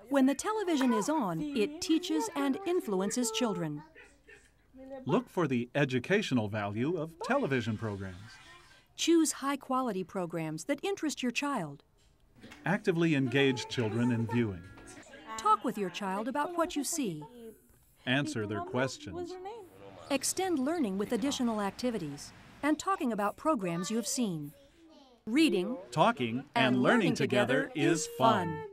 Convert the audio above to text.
When the television is on, it teaches and influences children. Look for the educational value of television programs. Choose high-quality programs that interest your child. Actively engage children in viewing. Talk with your child about what you see. Answer their questions. Extend learning with additional activities and talking about programs you have seen. Reading, Talking and learning together is fun.